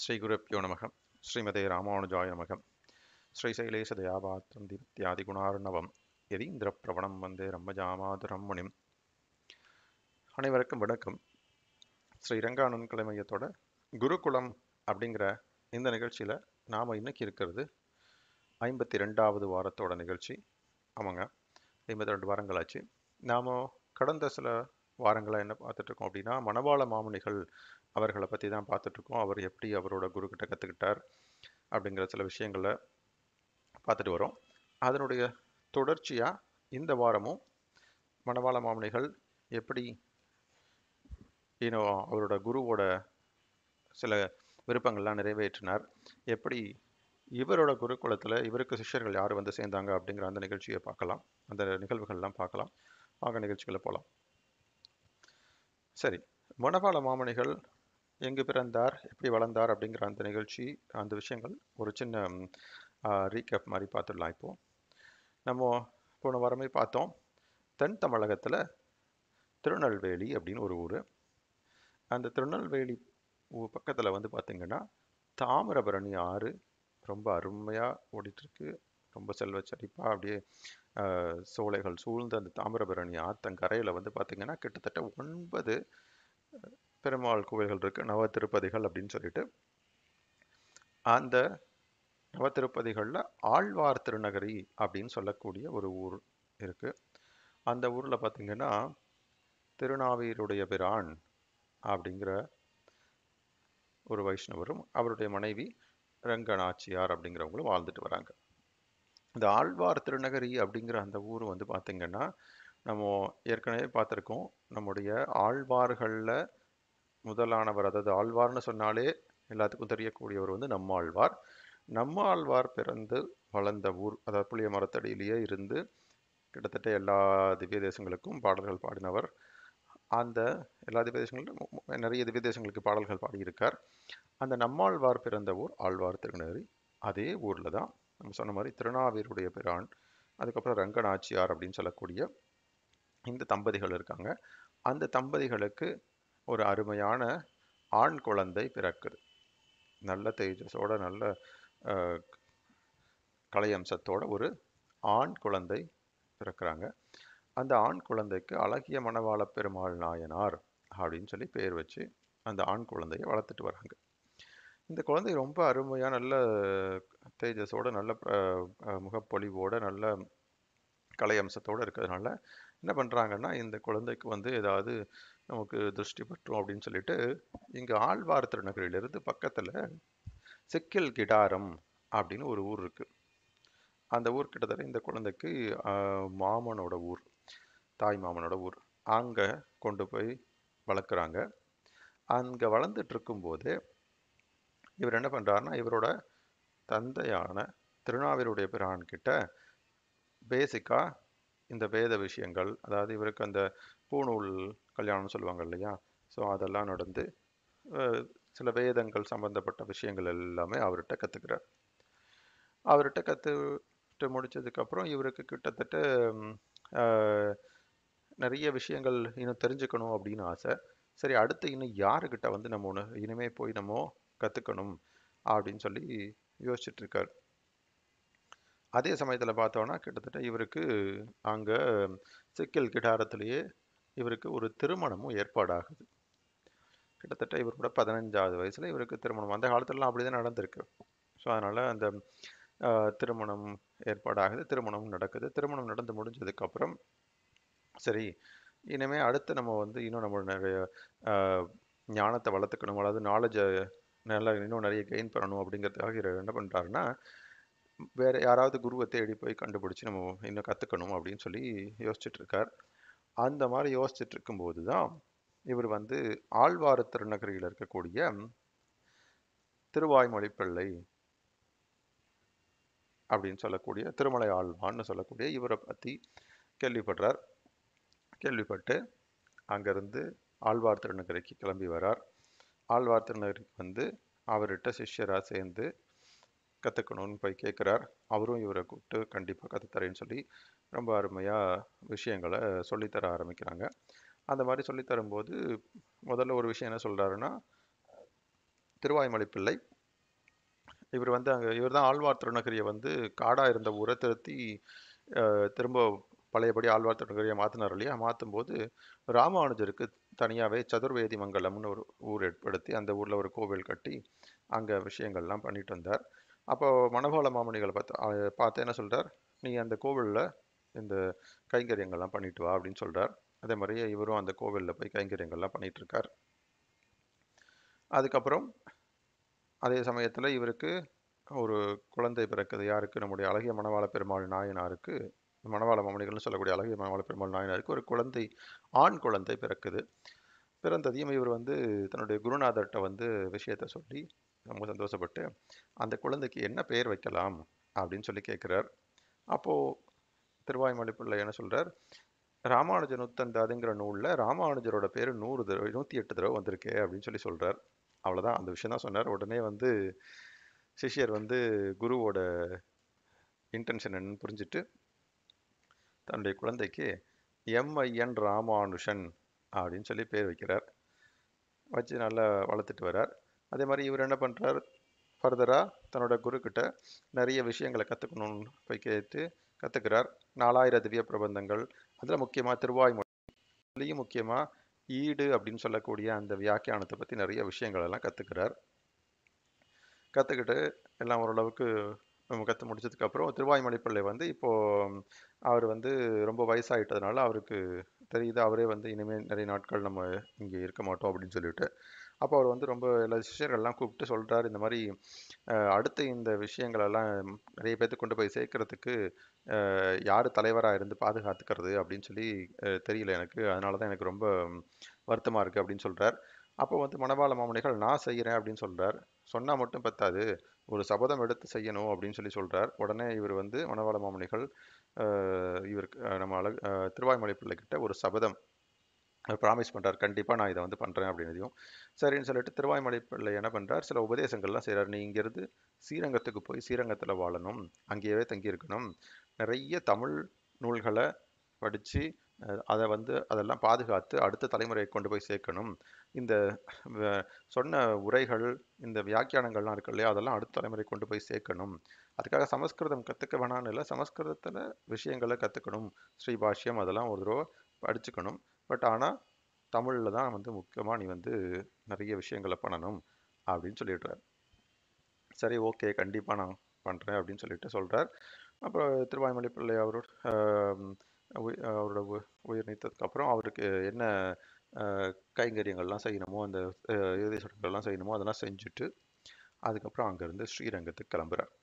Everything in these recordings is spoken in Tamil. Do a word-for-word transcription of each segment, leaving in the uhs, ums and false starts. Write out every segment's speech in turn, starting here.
ஸ்ரீ குருப்பியோ நமக. ஸ்ரீமதே ராமானுஜாய நமக. ஸ்ரீசைலேஷ தயாபாத்திரம் தீப்தியாதி குணார்ணவம் யதீந்திர பிரவணம் வந்தே ரம்மஜாமாதுரம் முனிம். அனைவருக்கும் வணக்கம். ஸ்ரீரங்கானன் கலை மையத்தோட குருகுலம் அப்படிங்கிற இந்த நிகழ்ச்சியில் நாம் இன்னைக்கு இருக்கிறது ஐம்பத்தி ரெண்டாவது வாரத்தோட நிகழ்ச்சி. ஆமாங்க, ஐம்பத்தி ரெண்டு வாரங்களாச்சு. நாம் கடந்த சில வாரங்களாக என்ன பார்த்துட்ருக்கோம் அப்படின்னா, மணவாள மாமுனிகள் அவர்களை பற்றி தான் பார்த்துட்ருக்கோம். அவர் எப்படி அவரோட குருக்கிட்ட கற்றுக்கிட்டார் அப்படிங்கிற சில விஷயங்களை பார்த்துட்டு வரோம். அதனுடைய தொடர்ச்சியாக இந்த வாரமும் மணவாள மாமுனிகள் எப்படி இன்னும் அவரோட குருவோட சில விருப்பங்கள்லாம் நிறைவேற்றினார், எப்படி இவரோட குருகுலத்தில் இவருக்கு சிஷ்யர்கள் யார் வந்து சேர்ந்தாங்க அப்படிங்கிற அந்த நிகழ்ச்சியை பார்க்கலாம், அந்த நிகழ்வுகள்லாம் பார்க்கலாம். ஆக நிகழ்ச்சிகளை போகலாம். சரி, மணவாள மாமுனிகள் எங்கு பிறந்தார், எப்படி வளர்ந்தார் அப்படிங்கிற அந்த நிகழ்ச்சி, அந்த விஷயங்கள் ஒரு சின்ன ரீகேப் மாதிரி பார்த்துடலாம். இப்போது நம்ம போன வாரமே பார்த்தோம், தென் தமிழகத்தில் திருநெல்வேலி அப்படின்னு ஒரு ஊர். அந்த திருநெல்வேலி பக்கத்தில் வந்து பார்த்திங்கன்னா தாமிரபரணி ஆறு ரொம்ப அருமையாக ஓடிட்டுருக்கு. ரொம்ப செல்வ செழிப்பாக அப்படியே சோலைகள் சூழ்ந்த அந்த தாமிரபரணி ஆத்தங்கரையில் வந்து பார்த்திங்கன்னா கிட்டத்தட்ட ஒன்பது பெருமாள் கோவில்கள் இருக்குது, நவ திருப்பதிகள் அப்படின்னு சொல்லிட்டு. அந்த நவ திருப்பதிகளில் ஆழ்வார் திருநகரி அப்படின்னு சொல்லக்கூடிய ஒரு ஊர் இருக்குது. அந்த ஊரில் பார்த்திங்கன்னா திருநாவீருடைய பிரான் அப்படிங்கிற ஒரு வைஷ்ணவரும் அவருடைய மனைவி ரங்கநாச்சியார் அப்படிங்கிறவங்களும் வாழ்ந்துட்டு வராங்க. இந்த ஆழ்வார் திருநகரி அப்படிங்கிற அந்த ஊர் வந்து பார்த்திங்கன்னா நம்ம ஏற்கனவே பார்த்துருக்கோம். நம்முடைய ஆழ்வார்களில் முதலானவர், அதாவது ஆழ்வார்னு சொன்னாலே எல்லாத்துக்கும் தெரியக்கூடியவர் வந்து நம்மாழ்வார். நம்மாழ்வார் பிறந்து வளர்ந்த ஊர், அதாவது புளிய மரத்தடியிலேயே இருந்து கிட்டத்தட்ட எல்லா திவ்ய தேசங்களுக்கும் பாடல்கள் பாடினவர். அந்த எல்லா திவ்ய தேசங்களும் நிறைய திவ்ய தேசங்களுக்கு பாடல்கள் பாடியிருக்கார். அந்த நம்மாழ்வார் பிறந்த ஊர் ஆழ்வார் திருநகரி. அதே ஊரில் தான் நம்ம சொன்ன மாதிரி திருநாவீருடைய பிரான், அதுக்கப்புறம் ரங்கநாச்சியார் அப்படின்னு சொல்லக்கூடிய இந்த தம்பதிகள் இருக்காங்க. அந்த தம்பதிகளுக்கு ஒரு அருமையான ஆண் குழந்தை பிறக்குது. நல்ல தேஜஸோட, நல்ல கலையம்சத்தோட ஒரு ஆண் குழந்தை பிறக்கிறாங்க. அந்த ஆண் குழந்தைக்கு அழகிய மணவாள பெருமாள் நாயனார் அப்படின்னு சொல்லி பேர் வச்சு அந்த ஆண் குழந்தையை வளர்த்துட்டு வராங்க. இந்த குழந்தை ரொம்ப அருமையாக நல்ல தேஜஸோட, நல்ல முகப்பொலிவோட, நல்ல கலை அம்சத்தோடு இருக்கிறதுனால என்ன பண்ணுறாங்கன்னா, இந்த குழந்தைக்கு வந்து ஏதாவது நமக்கு திருஷ்டி பற்றும் அப்படின்னு சொல்லிட்டு இங்கே ஆழ்வார் திருநகரிலிருந்து பக்கத்தில் சிக்கில் கிடாரம் அப்படின்னு ஒரு ஊர் இருக்குது. அந்த ஊர் கிட்டத்தட்ட இந்த குழந்தைக்கு மாமனோட ஊர், தாய் மாமனோட ஊர். அங்கே கொண்டு போய் வளர்க்குறாங்க. அங்கே வளர்ந்துட்டு இருக்கும்போது இவர் என்ன பண்ணுறாருன்னா, இவரோட தந்தையான திருநாவீருடைய பிரான் கிட்ட பேசிக்காக இந்த வேத விஷயங்கள், அதாவது இவருக்கு அந்த பூணூல் கல்யாணம் சொல்லுவாங்க இல்லையா, ஸோ அதெல்லாம் நடந்து சில வேதங்கள் சம்பந்தப்பட்ட விஷயங்கள் எல்லாமே அவர்கிட்ட கற்றுக்கிறார். அவர்கிட்ட கற்றுட்டு முடிச்சதுக்கப்புறம் இவருக்கு கிட்டத்தட்ட நிறைய விஷயங்கள் இன்னும் தெரிஞ்சுக்கணும் அப்படின்னு ஆசை. சரி, அடுத்து இன்னும் யாருக்கிட்ட வந்து நம்ம ஒன்று இனிமே போய் நம்ம கற்றுக்கணும் அப்படின்னு சொல்லி யோசிச்சுட்டு இருக்கார். அதே சமயத்தில் பார்த்தோன்னா கிட்டத்தட்ட இவருக்கு அங்கே சிக்கல் கிடாரத்திலேயே இவருக்கு ஒரு திருமணமும் ஏற்பாடாகுது. கிட்டத்தட்ட இவரோட பதினஞ்சாவது வயசில் இவருக்கு திருமணம். அந்த காலத்துலலாம் அப்படி தான் நடந்திருக்கு. ஸோ அதனால் அந்த திருமணம் ஏற்பாடாகுது, திருமணம் நடக்குது. திருமணம் நடந்து முடிஞ்சதுக்கப்புறம் சரி, இனிமேல் அடுத்து நம்ம வந்து இன்னும் நம்ம நிறைய ஞானத்தை வளர்த்துக்கணும், அதாவது நாலேஜை நல்லா இன்னும் நிறைய கெயின் பண்ணணும் அப்படிங்கிறதுக்காக இவர் என்ன பண்ணுறாருன்னா, வேறு யாராவது குருவை தேடி போய் கண்டுபிடிச்சி நம்ம இன்னும் கற்றுக்கணும் அப்படின்னு சொல்லி யோசிச்சுட்டு இருக்கார். அந்த மாதிரி யோசிச்சுட்டு இருக்கும்போது தான் இவர் வந்து ஆழ்வார் திருநகரியில் இருக்கக்கூடிய திருவாய்மொழி பிள்ளை அப்படின்னு சொல்லக்கூடிய திருமலை ஆழ்வான்னு சொல்லக்கூடிய இவரை பற்றி கேள்விப்படுறார். கேள்விப்பட்டு அங்கேருந்து ஆழ்வார் திருநகரிக்கு கிளம்பி வரார். ஆழ்வார் திருநகரிக்கு வந்து அவர்கிட்ட சிஷ்யராக சேர்ந்து கற்றுக்கணும்னு போய் கேட்குறார். அவரும் இவரை கூப்பிட்டு கண்டிப்பாக கற்றுத்தரேன்னு சொல்லி ரொம்ப அருமையாக விஷயங்களை சொல்லித்தர ஆரம்பிக்கிறாங்க. அந்த மாதிரி சொல்லித்தரும்போது முதல்ல ஒரு விஷயம் என்ன சொல்கிறாருன்னா, திருவாய்மொழி பிள்ளை இவர் வந்து அங்கே இவர் தான் ஆழ்வார் திருநகரியை வந்து காடாக இருந்த ஊரை திருத்தி அஹ், திரும்ப பழையபடி ஆழ்வார் திருநகரியை மாற்றினார் இல்லையா. மாற்றும் போது ராமானுஜருக்கு தனியாகவே சதுர்வேதி மங்கலம்னு ஒரு ஊர் ஏற்படுத்தி அந்த ஊரில் ஒரு கோவில் கட்டி அங்கே விஷயங்கள்லாம் பண்ணிட்டு வந்தார். அப்போ மணவாள மாமுனிகளை பார்த்து அஹ், பார்த்து என்ன சொல்றார், நீ அந்த கோவிலில் இந்த கைங்கரியங்கள்லாம் பண்ணிட்டு வா அப்படின்னு சொல்றார். அதே மாதிரியே இவரும் அந்த கோவிலில் போய் கைங்கரியங்கள்லாம் பண்ணிட்டு இருக்கார். அதுக்கப்புறம் அதே சமயத்தில் இவருக்கு ஒரு குழந்தை பிறக்குது. யாருக்கு? நம்முடைய அழகிய மணவாள பெருமாள் நாயனாருக்கு, மணவாள மாமுனிகள்னு சொல்லக்கூடிய அழகிய மணவாள பெருமாள் நாயனாருக்கு ஒரு குழந்தை, ஆண் குழந்தை பிறக்குது. பிறந்ததையும் இவர் வந்து தன்னுடைய குருநாதர்கிட்ட வந்து விஷயத்த சொல்லி ரொம்ப சந்தோஷப்பட்டு அந்த குழந்தைக்கு என்ன பெயர் வைக்கலாம் அப்படின்னு சொல்லி கேட்குறார். அப்போது திருவாய்மொழி பிள்ளை என்ன சொல்றார், ராமானுஜ நூத்தந்தாதுங்கிற நூலில் ராமானுஜரோட பேர் நூறு தடவை நூற்றி எட்டு தடவை வந்திருக்கே அப்படின்னு சொல்லி சொல்றார். அவ்வளோதான், அந்த விஷயம் தான் சொன்னார். உடனே வந்து சிஷ்யர் வந்து குருவோட இன்டென்ஷன் என்னன்னு புரிஞ்சுட்டு தன்னுடைய குழந்தைக்கு எம்ஐஎன் ராமானுஷன் அப்படின்னு சொல்லி பேர் வைக்கிறார். வச்சு நல்லா வளர்த்துட்டு வர்றார். அதே மாதிரி இவர் என்ன பண்ணுறார், ஃபர்தராக தன்னோட குருக்கிட்ட நிறைய விஷயங்களை கற்றுக்கணும்னு போய் கேட்டு கற்றுக்கிறார். நாலாயிரம் திவ்ய பிரபந்தங்கள், அதில் முக்கியமாக திருவாய்மொழியும் முக்கியமாக ஈடு அப்படின்னு சொல்லக்கூடிய அந்த வியாக்கியானத்தை பற்றி நிறைய விஷயங்கள் எல்லாம் கற்றுக்கிறார். கற்றுக்கிட்டு எல்லாம் ஓரளவுக்கு கற்று முடிச்சதுக்கப்புறம் திருவாய்மொழி பிள்ளை வந்து இப்போது அவர் வந்து ரொம்ப வயசாகிட்டதுனால அவருக்கு தெரியுது, அவரே வந்து இனிமேல் நிறைய நாட்கள் நம்ம இங்கே இருக்க மாட்டோம் அப்படின்னு சொல்லிட்டு. அப்போ அவர் வந்து ரொம்ப எல்லா சிஷ்யர்கள்லாம் கூப்பிட்டு சொல்கிறார், இந்த மாதிரி அஹ், அடுத்து இந்த விஷயங்களெல்லாம் நிறைய பேர்த்துக்கு கொண்டு போய் சேர்க்கறதுக்கு யார் தலைவராக இருந்து பாதுகாத்துக்கிறது அப்படின்னு சொல்லி அஹ், தெரியல எனக்கு, அதனால தான் எனக்கு ரொம்ப வருத்தமாக இருக்குது அப்படின்னு சொல்கிறார். அப்போ வந்து மணவாள மாமுனிகள் நான் செய்கிறேன் அப்படின்னு சொல்கிறார். சொன்னால் மட்டும் பத்தாது, ஒரு சபதம் எடுத்து செய்யணும் அப்படின்னு சொல்லி சொல்கிறார். உடனே இவர் வந்து மணவாள மாமுனிகள் அஹ், இவருக்கு அஹ், நம்ம அழகு அஹ், திருவாய்மொழி பிள்ளைகிட்ட ஒரு சபதம் ப்ராமிஸ் பண்ணுறார், கண்டிப்பாக நான் இதை வந்து பண்ணுறேன் அப்படின்னதையும் சரின்னு சொல்லிட்டு திருவாய்மொழி பிள்ளை என்ன பண்ணுறார், சில உபதேசங்கள்லாம் செய்கிறார். நீ இங்கேருந்து ஸ்ரீரங்கத்துக்கு போய் ஸ்ரீரங்கத்தில் வாழணும், அங்கேயே தங்கியிருக்கணும், நிறைய தமிழ் நூல்களை படித்து அதை வந்து அதெல்லாம் பாதுகாத்து அடுத்த தலைமுறையை கொண்டு போய் சேர்க்கணும். இந்த வ- சொன்ன உரைகள், இந்த வியாக்கியானங்கள்லாம் இருக்கு இல்லையா, அதெல்லாம் அடுத்த தலைமுறை கொண்டு போய் சேர்க்கணும். அதுக்காக சமஸ்கிருதம் கற்றுக்க வேணான்னு இல்லை, சமஸ்கிருதத்தில் விஷயங்களை கற்றுக்கணும், ஸ்ரீபாஷ்யம் அதெல்லாம் ஒரு தடவை படிச்சுக்கணும். பட் ஆனால் தமிழில் தான் வந்து முக்கியமாக நீ வந்து நிறைய விஷயங்களை பண்ணணும் அப்படின்னு சொல்லிடுறார். சரி, ஓகே, கண்டிப்பாக நான் பண்ணுறேன் அப்படின்னு சொல்லிட்டு சொல்கிறார். அப்புறம் திருவாய்மொழி பிள்ளை அவரோட ஆம், உயி- அவரோட உ- உயிர் நீத்ததுக்கப்புறம் அவருக்கு என்ன அஹ், கைங்கரியங்கள்லாம் செய்யணுமோ, அந்த அஹ், இறுதி சடங்குகள்லாம் செய்யணுமோ அதெல்லாம் செஞ்சுட்டு அதுக்கப்புறம் அங்கேருந்து ஸ்ரீரங்கத்துக்கு கிளம்புறார்.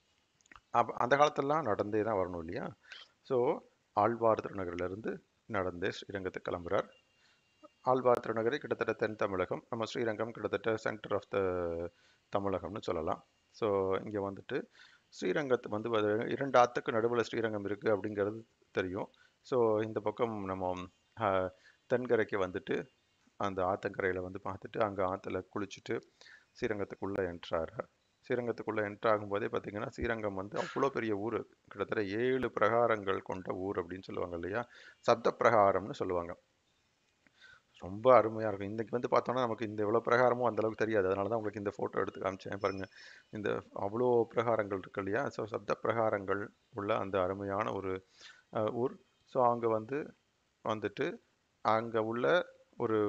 அப்போ அந்த காலத்துலலாம் நடந்தே தான் வரணும் இல்லையா. ஸோ ஆழ்வார் திருநகரிலிருந்து நடந்தே ஸ்ரீரங்கத்துக்கு கிளம்புறார். ஆழ்வார் திருநகரி கிட்டத்தட்ட தென் தமிழகம், நம்ம ஸ்ரீரங்கம் கிட்டத்தட்ட சென்டர் ஆஃப் த தமிழகம்னு சொல்லலாம். ஸோ இங்கே வந்துட்டு ஸ்ரீரங்கத்து வந்து வ- இரண்டு ஆத்துக்கு நடுவில் ஸ்ரீரங்கம் இருக்குது அப்படிங்கிறது தெரியும். ஸோ இந்த பக்கம் நம்ம ஆஹ், தென்கரைக்கு வந்துட்டு அந்த ஆத்தங்கரையில் வந்து பார்த்துட்டு அங்கே ஆற்றுல குளிச்சுட்டு ஸ்ரீரங்கத்துக்குள்ளே என்ட்ராரு. ஸ்ரீரங்கத்துக்குள்ளே என்ட்ரு ஆகும்போதே பார்த்தீங்கன்னா ஸ்ரீரங்கம் வந்து அவ்வளோ பெரிய ஊர், கிட்டத்தட்ட ஏழு பிரகாரங்கள் கொண்ட ஊர் அப்படின்னு சொல்லுவாங்க இல்லையா, சப்த பிரகாரம்னு சொல்லுவாங்க. ரொம்ப அருமையாக இருக்கும். இன்றைக்கி வந்து பார்த்தோன்னா நமக்கு இந்த இவ்வளோ பிரகாரமும் அந்த அளவுக்கு தெரியாது, அதனால தான் உங்களுக்கு இந்த ஃபோட்டோ எடுத்து காமிச்சேன் பாருங்கள். இந்த அவ்வளோ பிரகாரங்கள் இருக்கு இல்லையா, ஸோ சப்த பிரகாரங்கள் உள்ள அந்த அருமையான ஒரு அஹ், ஊர். ஸோ அங்கே வந்து வந்துட்டு அங்கே உள்ள ஒரு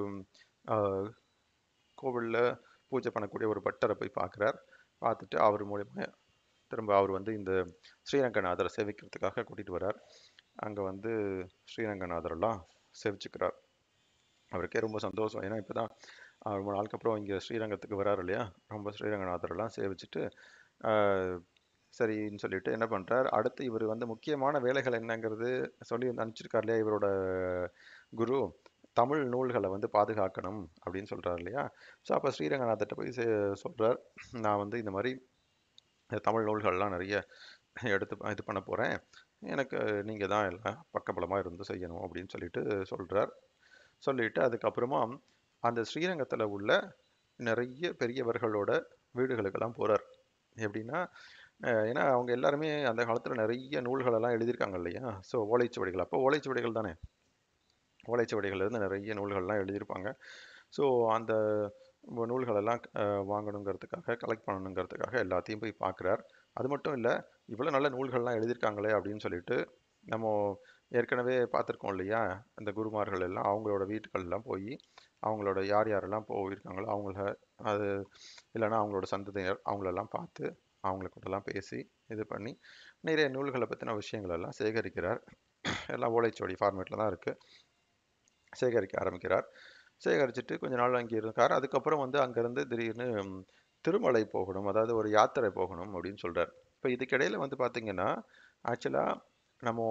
கோவிலில் பூஜை பண்ணக்கூடிய ஒரு பட்டரை போய் பார்க்குறார். பார்த்துட்டு அவர் மூலியமாக திரும்ப அவர் வந்து இந்த ஸ்ரீரங்கநாதரை சேவிக்கிறதுக்காக கூட்டிகிட்டு வர்றார். அங்கே வந்து ஸ்ரீரங்கநாதரெல்லாம் சேவிச்சுக்கிறார். அவருக்கே ரொம்ப சந்தோஷம், ஏன்னா இப்போ தான் ரொம்ப நாளுக்கு அப்புறம் இங்கே ஸ்ரீரங்கத்துக்கு வராரு இல்லையா. ரொம்ப ஸ்ரீரங்கநாதரெல்லாம் சேவிச்சுட்டு ஆஹ், சரின்னு சொல்லிட்டு என்ன பண்ணுறார், அடுத்து இவர் வந்து முக்கியமான வேலைகள் என்னங்கிறது சொல்லி வந்து அனுப்பிச்சிருக்கார் இல்லையா இவரோட குரு, தமிழ் நூல்களை வந்து பாதுகாக்கணும் அப்படின்னு சொல்கிறார் இல்லையா. ஸோ அப்போ ஸ்ரீரங்கநாதர்கிட்ட போய் சொல்கிறார், நான் வந்து இந்த மாதிரி தமிழ் நூல்கள்லாம் நிறைய எடுத்து இது பண்ண போகிறேன், எனக்கு நீங்கள் தான் எல்லாம் பக்கபலமாக இருந்து செய்யணும் அப்படின்னு சொல்லிட்டு சொல்கிறார். சொல்லிட்டு அதுக்கப்புறமா அந்த ஸ்ரீரங்கத்தில் உள்ள நிறைய பெரியவர்களோட வீடுகளுக்கெல்லாம் போகிறார். எப்படின்னா அஹ் ஏன்னா அவங்க எல்லாருமே அந்த காலத்தில் நிறைய நூல்களெல்லாம் எழுதியிருக்காங்க இல்லையா. ஸோ ஓலைச்சுவடிகள், அப்போ ஓலைச்சுவடிகள் தானே, ஓலைச்சுவடிகள் இருந்து நிறைய நூல்கள்லாம் எழுதியிருப்பாங்க. ஸோ அந்த நூல்களெல்லாம் வாங்கணுங்கிறதுக்காக, கலெக்ட் பண்ணணுங்கிறதுக்காக எல்லாத்தையும் போய் பார்க்குறார். அது மட்டும் இல்லை, இவ்வளோ நல்ல நூல்கள்லாம் எழுதியிருக்காங்களே அப்படின்னு சொல்லிட்டு நம்ம ஏற்கனவே பார்த்துருக்கோம் இல்லையா, அந்த குருமார்கள் எல்லாம் அவங்களோட வீட்டுக்கள்லாம் போய் அவங்களோட யார் யாரெல்லாம் போயிருக்காங்களோ அவங்கள, அது இல்லைன்னா அவங்களோட சந்ததியினர் அவங்களெல்லாம் பார்த்து அவங்கள கூடலாம் பேசி இது பண்ணி நிறைய நூல்களை பற்றின விஷயங்கள் எல்லாம் சேகரிக்கிறார். எல்லாம் ஓலைச்சுவடி ஃபார்மேட்டில் தான் இருக்குது. சேகரிக்க ஆரம்பிக்கிறார். சேகரிச்சுட்டு கொஞ்ச நாள் அங்கே இருக்கார். அதுக்கப்புறம் வந்து அங்கேருந்து திடீர்னு திருமலை போகணும், அதாவது ஒரு யாத்திரை போகணும் அப்படின்னு சொல்கிறார். இப்போ இதுக்கிடையில் வந்து பார்த்திங்கன்னா, ஆக்சுவலாக நம்ம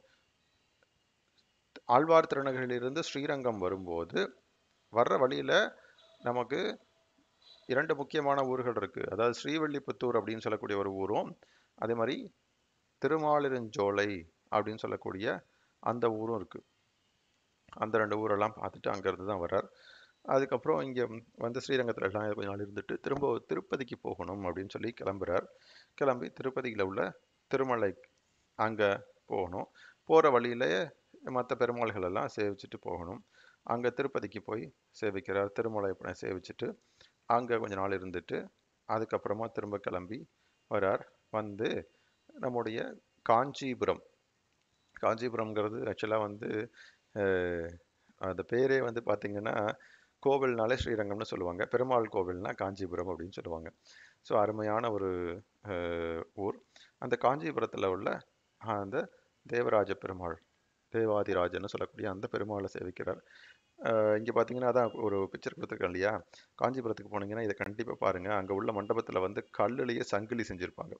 ஆழ்வார் திருநகரிலிருந்து ஸ்ரீரங்கம் வரும்போது வர்ற வழியில் நமக்கு இரண்டு முக்கியமான ஊர்கள் இருக்குது. அதாவது ஸ்ரீவில்லிபுத்தூர் அப்படின்னு சொல்லக்கூடிய ஒரு ஊரும், அதே மாதிரி திருமாலிருஞ்சோலை அப்படின்னு சொல்லக்கூடிய அந்த ஊரும் இருக்குது. அந்த ரெண்டு ஊரெல்லாம் பார்த்துட்டு அங்கேருந்து தான் வர்றார். அதுக்கப்புறம் இங்கே வந்து ஸ்ரீரங்கத்தில் எல்லாம் கொஞ்ச நாள் இருந்துட்டு திரும்ப திருப்பதிக்கு போகணும் அப்படின்னு சொல்லி கிளம்புறார். கிளம்பி திருப்பதியில் உள்ள திருமலை அங்கே போகணும். போகிற வழியிலேயே மற்ற பெருமாள்கள் எல்லாம் சேவிச்சுட்டு போகணும். அங்கே திருப்பதிக்கு போய் சேவிக்கிறார். திருமலை சேவிச்சுட்டு அங்கே கொஞ்ச நாள் இருந்துட்டு அதுக்கப்புறமா திரும்ப கிளம்பி வரார். வந்து நம்முடைய காஞ்சிபுரம், காஞ்சிபுரம்ங்கிறது ஆக்சுவலாக வந்து அந்த பேரே வந்து பார்த்திங்கன்னா கோவில்னாலே ஸ்ரீரங்கம்னு சொல்லுவாங்க, பெருமாள் கோவில்னா காஞ்சிபுரம் அப்படின்னு சொல்லுவாங்க. ஸோ அருமையான ஒரு ஊர். அந்த காஞ்சிபுரத்தில் உள்ள அந்த தேவராஜ பெருமாள், தேவாதிராஜன்னு சொல்லக்கூடிய அந்த பெருமாளை சேவிக்கிறார். இங்கே பார்த்தீங்கன்னா அதான் ஒரு பிக்சர் கொடுத்துருக்கேன் இல்லையா, காஞ்சிபுரத்துக்கு போனீங்கன்னா இதை கண்டிப்பாக பாருங்கள். அங்கே உள்ள மண்டபத்தில் வந்து கல்லுலேயே சங்கிலி செஞ்சுருப்பாங்க.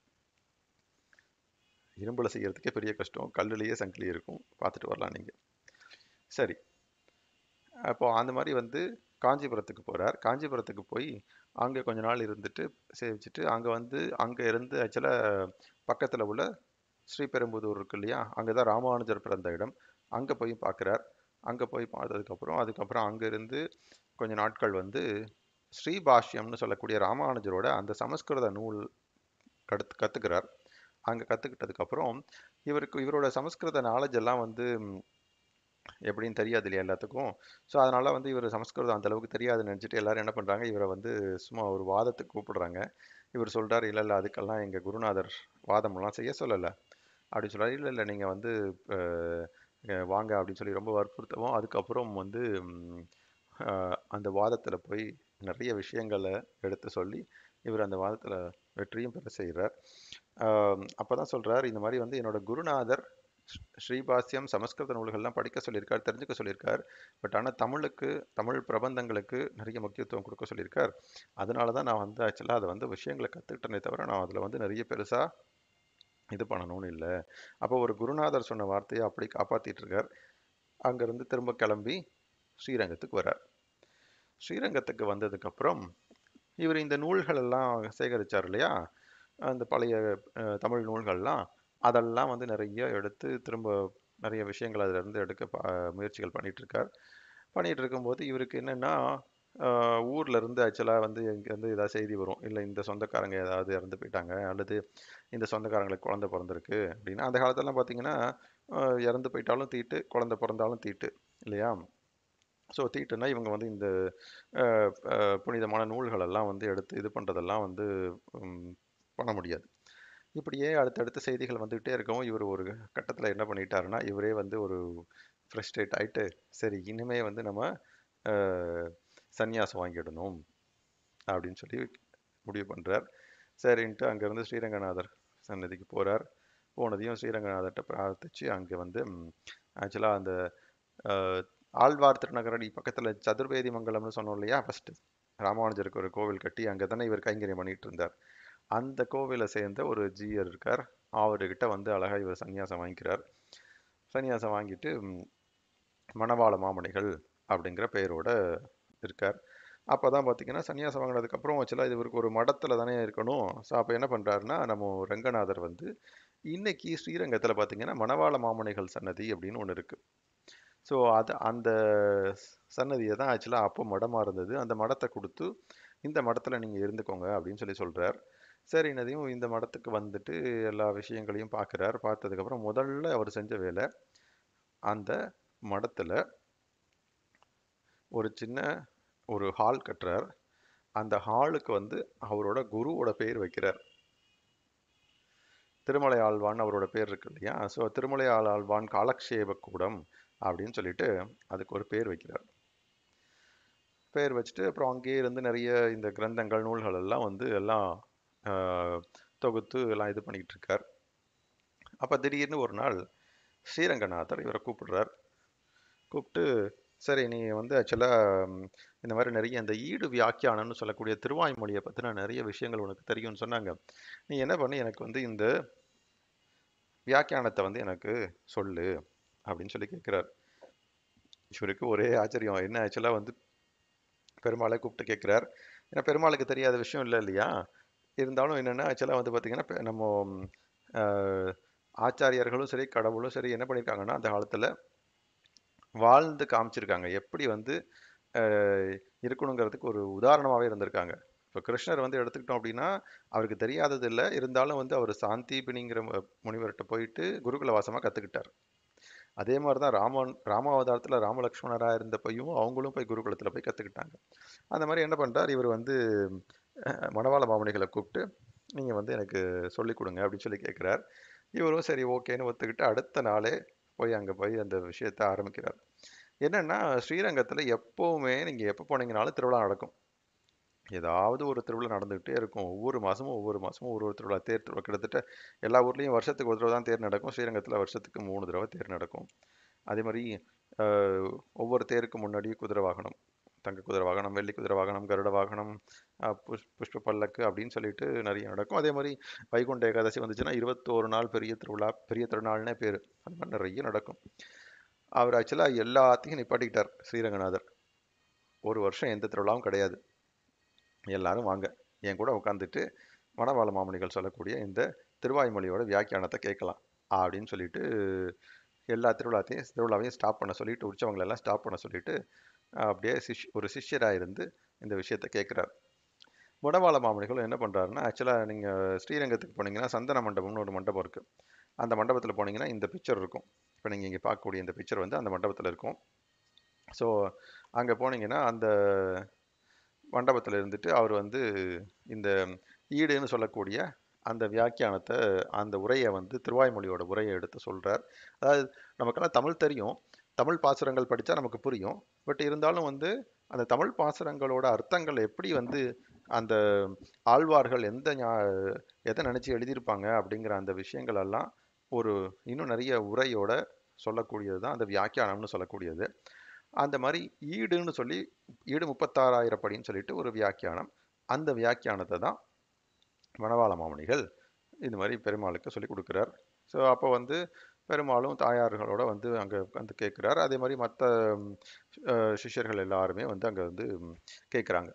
இரும்பில் செய்கிறதுக்கே பெரிய கஷ்டம், கல்லுலேயே சங்கிலி இருக்கும், பார்த்துட்டு வரலாம் நீங்கள். சரி, அப்போ அந்த மாதிரி வந்து காஞ்சிபுரத்துக்கு போகிறார். காஞ்சிபுரத்துக்கு போய் அங்கே கொஞ்ச நாள் இருந்துட்டு சேவிச்சுட்டு அங்கே வந்து அங்கே இருந்து ஆக்சுவலாக பக்கத்தில் உள்ள ஸ்ரீபெரும்புதூர் இருக்கு இல்லையா, அங்கே தான் ராமானுஜர் பிறந்த இடம். அங்கே போய் பார்க்குறார். அங்கே போய் பார்த்ததுக்கப்புறம் அதுக்கப்புறம் அங்கேருந்து கொஞ்ச நாட்கள் வந்து ஸ்ரீபாஷ்யம்னு சொல்லக்கூடிய ராமானுஜரோட அந்த சமஸ்கிருத நூல் கற்று கற்றுக்கிறார். அங்கே கற்றுக்கிட்டதுக்கப்புறம் இவருக்கு இவரோட சமஸ்கிருத நாலேஜ் எல்லாம் வந்து எப்படின்னு தெரியாது இல்லையா எல்லாத்துக்கும். ஸோ அதனால் வந்து இவர் சமஸ்கிருதம் அந்தளவுக்கு தெரியாதுன்னு நினச்சிட்டு எல்லோரும் என்ன பண்ணுறாங்க, இவரை வந்து சும்மா ஒரு வாதத்துக்கு கூப்பிடுறாங்க. இவர் சொல்கிறார், இல்லை இல்லை அதுக்கெல்லாம் எங்கள் குருநாதர் வாதமெல்லாம் செய்ய சொல்லலை அப்படின்னு சொல்கிறார். இல்லை இல்லை நீங்கள் வந்து வாங்க அப்படின்னு சொல்லி ரொம்ப வற்புறுத்தவும் அதுக்கப்புறம் வந்து அந்த வாதத்தில் போய் நிறைய விஷயங்களை எடுத்து சொல்லி இவர் அந்த வாதத்தில் வெற்றியும் பெற செய்கிறார். அப்போ தான் சொல்கிறார், இந்த மாதிரி வந்து என்னோட குருநாதர் ஸ்ரீபாஷ்யம் சமஸ்கிருத நூல்கள்லாம் படிக்க சொல்லியிருக்கார், தெரிஞ்சுக்க சொல்லியிருக்கார். பட் ஆனால் தமிழுக்கு, தமிழ் பிரபந்தங்களுக்கு நிறைய முக்கியத்துவம் கொடுக்க சொல்லியிருக்கார். அதனால தான் நான் வந்து ஆக்சுவலாக அதை வந்து விஷயங்களை கற்றுக்கிட்டனே தவிர நான் அதில் வந்து நிறைய பெருசாக இது பண்ணணும்னு இல்லை. அப்போ ஒரு குருநாதர் சொன்ன வார்த்தையை அப்படி காப்பாற்றிட்டு இருக்கார். அங்கேருந்து திரும்ப கிளம்பி ஸ்ரீரங்கத்துக்கு வரார். ஸ்ரீரங்கத்துக்கு வந்ததுக்கப்புறம் இவர் இந்த நூல்கள் எல்லாம் சேகரித்தார் இல்லையா, அந்த பழைய தமிழ் நூல்கள்லாம், அதெல்லாம் வந்து நிறைய எடுத்து திரும்ப நிறைய விஷயங்கள் அதிலிருந்து எடுக்க பா முயற்சிகள் பண்ணிகிட்ருக்கார். பண்ணிகிட்டு இருக்கும்போது இவருக்கு என்னென்னா, ஊரில் இருந்து ஆக்சுவலாக வந்து இங்கேருந்து ஏதாவது செய்தி வரும், இல்லை இந்த சொந்தக்காரங்க ஏதாவது இறந்து போயிட்டாங்க, அல்லது இந்த சொந்தக்காரங்களுக்கு குழந்தை பிறந்திருக்கு அப்படின்னா. அந்த காலத்திலலாம் பார்த்திங்கன்னா இறந்து போயிட்டாலும் தீட்டு, குழந்தை பிறந்தாலும் தீட்டு இல்லையா. ஸோ தீட்டுனா இவங்க வந்து இந்த புனிதமான நூல்களெல்லாம் வந்து எடுத்து இது பண்ணுறதெல்லாம் வந்து பண்ண முடியாது. இப்படியே அடுத்தடுத்த செய்திகள் வந்துகிட்டே இருக்கவும் இவர் ஒரு கட்டத்தில் என்ன பண்ணிட்டாருன்னா, இவரே வந்து ஒரு ஃப்ரஸ்ட்ரேட் ஆகிட்டு, சரி இனிமே வந்து நம்ம சந்நியாசம் வாங்கிடணும் அப்படின்னு சொல்லி முடிவு பண்ணுறார். சரின்ட்டு அங்கேருந்து ஸ்ரீரங்கநாதர் சன்னதிக்கு போகிறார். போனதையும் ஸ்ரீரங்கநாதர்கிட்ட பிரார்த்திச்சு அங்கே வந்து ஆக்சுவலாக அந்த ஆழ்வார் திருநகரணி பக்கத்தில் சதுர்வேதி மங்கலம்னு சொன்னோம் இல்லையா, ஃபஸ்ட்டு ராமானுஜருக்கு ஒரு கோவில் கட்டி அங்கே தானே இவர் கைங்கரியம் பண்ணிகிட்டு இருந்தார். அந்த கோவிலை சேர்ந்த ஒரு ஜீயர் இருக்கார், அவர்கிட்ட வந்து அழகாக இவர் சன்னியாசம் வாங்கிக்கிறார். சன்னியாசம் வாங்கிட்டு மணவாள மாமுனிகள் அப்படிங்கிற பெயரோட இருக்கார். அப்போ தான் பார்த்தீங்கன்னா சன்னியாசம் வாங்கினதுக்கப்புறம் ஆக்சுவலாக இது இவருக்கு ஒரு மடத்தில் தானே இருக்கணும். ஸோ அப்போ என்ன பண்ணுறாருன்னா, நம்ம ரங்கநாதர் வந்து இன்னைக்கு ஸ்ரீரங்கத்தில் பார்த்தீங்கன்னா மணவாள மாமுனிகள் சன்னதி அப்படின்னு ஒன்று இருக்குது. ஸோ அது அந்த சன்னதியை தான் ஆக்சுவலாக அப்போ மடமாக இருந்தது. அந்த மடத்தை கொடுத்து இந்த மடத்தில் நீங்கள் இருந்துக்கோங்க அப்படின்னு சொல்லி சொல்கிறார். சரினதையும் இந்த மடத்துக்கு வந்துட்டு எல்லா விஷயங்களையும் பார்க்குறார். பார்த்ததுக்கப்புறம் முதல்ல அவர் செஞ்ச வேலை, அந்த மடத்தில் ஒரு சின்ன ஒரு ஹால் கட்டுறார். அந்த ஹாலுக்கு வந்து அவரோட குருவோட பேர் வைக்கிறார். திருமலை ஆழ்வான் அவரோட பேர் இருக்கு இல்லையா? ஸோ திருமலை ஆள் ஆழ்வான் காலக்ஷேப கூடம் அப்படின்னு சொல்லிட்டு அதுக்கு ஒரு பேர் வைக்கிறார். பேர் வச்சுட்டு அப்புறம் அங்கேயே இருந்து நிறைய இந்த கிரந்தங்கள் நூல்கள் எல்லாம் வந்து எல்லாம் ஆஹ், தொகுத்து எல்லாம் இது பண்ணிக்கிட்டு இருக்கார். அப்போ திடீர்னு ஒரு நாள் ஸ்ரீரங்கநாதர் இவரை கூப்பிடுறார். கூப்பிட்டு, சரி நீ வந்து ஆக்சுவலாக இந்த மாதிரி நிறைய இந்த ஈடு வியாக்கியானம்னு சொல்லக்கூடிய திருவாய்மொழியை பற்றின நிறைய விஷயங்கள் உனக்கு தெரியும்னு சொன்னாங்க. நீ என்ன பண்ணி எனக்கு வந்து இந்த வியாக்கியானத்தை வந்து எனக்கு சொல்லு அப்படின்னு சொல்லி கேட்குறார். இவருக்கு ஒரே ஆச்சரியம். என்ன ஆக்சுவலாக வந்து பெருமாளை கூப்பிட்டு கேட்குறார். ஏன்னா பெருமாளுக்கு தெரியாத விஷயம் இல்லை இல்லையா? இருந்தாலும் என்னென்னா ஆக்சுவலாக வந்து பார்த்திங்கன்னா பெ- நம்ம ஆஹ், ஆச்சாரியர்களும் சரி கடவுளும் சரி என்ன பண்ணியிருக்காங்கன்னா அந்த காலத்தில் வாழ்ந்து காமிச்சிருக்காங்க. எப்படி வந்து அஹ், இருக்கணுங்கிறதுக்கு ஒரு உதாரணமாகவே இருந்திருக்காங்க. இப்போ கிருஷ்ணர் வந்து எடுத்துக்கிட்டோம் அப்படின்னா அவருக்கு தெரியாதது இல்லை, இருந்தாலும் வந்து அவர் சாந்திபினிங்கிற மு- முனிவர்கிட்ட போயிட்டு குருகுல வாசமாக கற்றுக்கிட்டார். அதே மாதிரி தான் ராமன் ராமாவதாரத்தில் ராமலக்ஷ்மணராக இருந்தப்பையும் அவங்களும் போய் குருகுலத்தில் போய் கற்றுக்கிட்டாங்க. அந்த மாதிரி என்ன பண்ணுறார் இவர் வந்து அஹ், மணவாள மாமனிகளை கூப்பிட்டு நீங்கள் வந்து எனக்கு சொல்லிக் கொடுங்க அப்படின்னு சொல்லி கேட்குறார். இவரும் சரி ஓகேன்னு ஒத்துக்கிட்டு அடுத்த நாளே போய் அங்கே போய் அந்த விஷயத்தை ஆரம்பிக்கிறார். என்னன்னா ஸ்ரீரங்கத்தில் எப்போவுமே நீங்கள் எப்போ போனீங்கனாலும் திருவிழா நடக்கும். ஏதாவது ஒரு திருவிழா நடந்துகிட்டே இருக்கும். ஒவ்வொரு மாதமும் ஒவ்வொரு மாதமும் ஒரு ஒரு திருவிழா, தேர் திருவிழா. கிட்டத்தட்ட எல்லா ஊர்லேயும் வருஷத்துக்கு ஒரு தடவை தான் தேர் நடக்கும். ஸ்ரீரங்கத்தில் வருஷத்துக்கு மூணு தடவை தேர் நடக்கும். அதே மாதிரி அஹ், ஒவ்வொரு தேருக்கு முன்னாடி குதிரை வாகனம், தங்க குதிரை வாகனம், வெள்ளி குதிரை வாகனம், கருட வாகனம், அஹ், புஷ் புஷ்ப பல்லக்கு அப்படின்னு சொல்லிட்டு நிறைய நடக்கும். அதே மாதிரி வைகுண்ட ஏகாதசி வந்துச்சுன்னா இருபத்தோரு நாள் பெரிய திருவிழா, பெரிய திருநாள்னே பேர். அந்த மாதிரி நிறைய நடக்கும். அவர் ஆக்சுவலாக எல்லாத்தையும் நிப்பாட்டிக்கிட்டார் ஸ்ரீரங்கநாதர். ஒரு வருஷம் எந்த திருவிழாவும் கிடையாது. எல்லாரும் வாங்க, என் கூட உட்காந்துட்டு மணவாள மாமுனிகள் சொல்லக்கூடிய இந்த திருவாய்மொழியோட வியாக்கியானத்தை கேட்கலாம் அப்படின்னு சொல்லிட்டு எல்லா திருவிழாத்தையும் திருவிழாவையும் ஸ்டாப் பண்ண சொல்லிட்டு, உற்சவங்களெல்லாம் ஸ்டாப் பண்ண சொல்லிட்டு அப்படியே சிஷ் ஒரு சிஷ்யராக இருந்து இந்த விஷயத்தை கேட்குறாரு. மணவாள மாமுனிகள் என்ன பண்ணுறாருன்னா, ஆக்சுவலாக நீங்கள் ஸ்ரீரங்கத்துக்கு போனீங்கன்னா சந்தன மண்டபம்னு ஒரு மண்டபம் இருக்குது. அந்த மண்டபத்தில் போனீங்கன்னா இந்த பிக்சர் இருக்கும். இப்போ நீங்கள் இங்கே பார்க்கக்கூடிய இந்த பிக்சர் வந்து அந்த மண்டபத்தில் இருக்கும். ஸோ அங்கே போனீங்கன்னா அந்த மண்டபத்தில் இருந்துட்டு அவர் வந்து இந்த ஈடுன்னு சொல்லக்கூடிய அந்த வியாக்கியானத்தை, அந்த உரையை வந்து திருவாய்மொழியோட உரையை எடுத்து சொல்கிறார். அதாவது நமக்கெல்லாம் தமிழ் தெரியும், தமிழ் பாசுரங்கள் படித்தா நமக்கு புரியும். பட் இருந்தாலும் வந்து அந்த தமிழ் பாசுரங்களோட அர்த்தங்கள் எப்படி வந்து அந்த ஆழ்வார்கள் எந்த ஞா- எதை நினச்சி எழுதியிருப்பாங்க அப்படிங்கிற அந்த விஷயங்கள் எல்லாம் ஒரு இன்னும் நிறைய உரையோட சொல்லக்கூடியது தான் அந்த வியாக்கியானம்னு சொல்லக்கூடியது. அந்த மாதிரி ஈடுன்னு சொல்லி ஈடு முப்பத்தாறாயிரம் படின்னு சொல்லிட்டு ஒரு வியாக்கியானம். அந்த வியாக்கியானத்தை தான் மணவாள மாமுனிகள் இது மாதிரி பெருமாளுக்கு சொல்லி கொடுக்குறார். ஸோ அப்போ வந்து பெருமாளும் தாயார்களோட வந்து அங்கே வந்து கேட்குறார். அதே மாதிரி மற்ற சிஷ்யர்கள் எல்லாருமே வந்து அங்கே வந்து கேட்குறாங்க.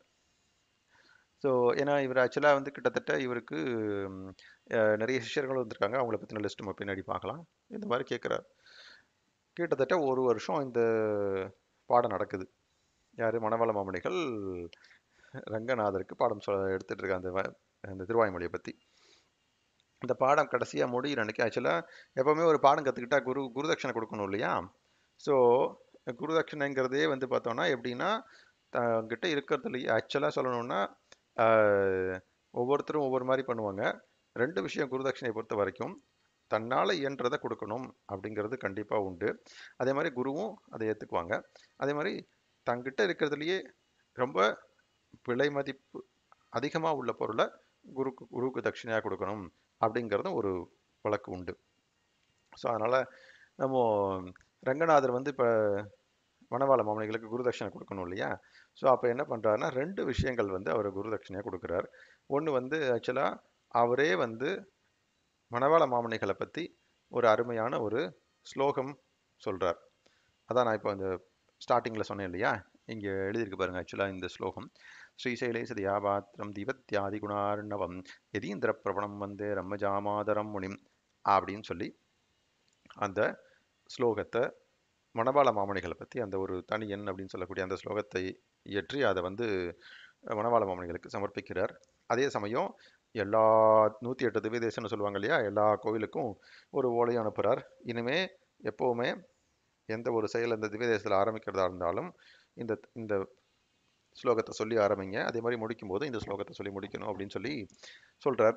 ஸோ ஏன்னா இவர் ஆக்சுவலாக வந்து கிட்டத்தட்ட இவருக்கு ம், அஹ், நிறைய சிஷ்யர்கள் வந்திருக்காங்க. அவங்கள பற்றின லிஸ்ட் நம்ம பின்னாடி பார்க்கலாம். இந்த மாதிரி கேட்குறார். கிட்டத்தட்ட ஒரு வருஷம் இந்த பாடம் நடக்குது. யார்? மணவாள மாமுனிகள் ரங்கநாதருக்கு பாடம் சொ எடுத்துட்டு இருக்காங்க அந்த வ- அந்த திருவாய்மொழியை பற்றி. இந்த பாடம் கடைசியாக முடிகிற அன்னைக்கு ஆக்சுவலாக எப்போவுமே ஒரு பாடம் கற்றுக்கிட்டா குரு குருதட்சணை கொடுக்கணும் இல்லையா? ஸோ குருதட்சணைங்கிறதே வந்து பார்த்தோம்னா எப்படின்னா தங்கிட்ட இருக்கிறதுலையே ஆக்சுவலாக சொல்லணும்னா ஆஹ், ஒவ்வொருத்தரும் ஒவ்வொரு மாதிரி பண்ணுவாங்க. ரெண்டு விஷயம் குருதட்சணையை பொறுத்த வரைக்கும், தன்னால் இயன்றதை கொடுக்கணும் அப்படிங்கிறது கண்டிப்பாக உண்டு. அதே மாதிரி குருவும் அதை ஏற்றுக்குவாங்க. அதே மாதிரி தங்கிட்ட இருக்கிறதுலையே ரொம்ப விலை மதிப்பு அதிகமாக உள்ள பொருளை குருக்கு குருவுக்கு தட்சிணையாக கொடுக்கணும் அப்படிங்கிறதும் ஒரு வழக்கு உண்டு. ஸோ அதனால் நம்ம ரங்கநாதர் வந்து இப்போ மணவாள மாமனிகளுக்கு குருதட்சணை கொடுக்கணும் இல்லையா? ஸோ அப்போ என்ன பண்ணுறாருன்னா ரெண்டு விஷயங்கள் வந்து அவர் குருதட்சணையாக கொடுக்குறார். ஒன்று வந்து ஆக்சுவலாக அவரே வந்து மணவாள மாமனிகளை பற்றி ஒரு அருமையான ஒரு ஸ்லோகம் சொல்கிறார். அதான் நான் இப்போ அந்த ஸ்டார்டிங்கில் சொன்னேன் இல்லையா? இங்கே எழுதியிருக்கு பாருங்க. ஆக்சுவலாக இந்த ஸ்லோகம் ஸ்ரீசைலே சதியாபாத்திரம் தீபத்யாதி குணார்ணவம் யதீந்திர பிரபணம் வந்தே ரம்மஜாமாதரம் முனிம் அப்படின்னு சொல்லி அந்த ஸ்லோகத்தை மணவாள மாமனிகளை பற்றி அந்த ஒரு தனி எண் அப்படின்னு சொல்லக்கூடிய அந்த ஸ்லோகத்தை இயற்றி அதை வந்து மணவாள மாமனிகளுக்கு சமர்ப்பிக்கிறார். அதே சமயம் எல்லா நூற்றி எட்டு திவ்ய தேசம்னு சொல்லுவாங்க இல்லையா, எல்லா கோவிலுக்கும் ஒரு ஓலையும் அனுப்புகிறார். இனிமே எப்போவுமே எந்த ஒரு செயல் இந்த திவ்ய தேசத்தில் ஆரம்பிக்கிறதா இருந்தாலும் இந்த இந்த ஸ்லோகத்தை சொல்லி ஆரம்பிங்க, அதே மாதிரி முடிக்கும் போது இந்த ஸ்லோகத்தை சொல்லி முடிக்கணும் அப்படின்னு சொல்லி சொல்றார்.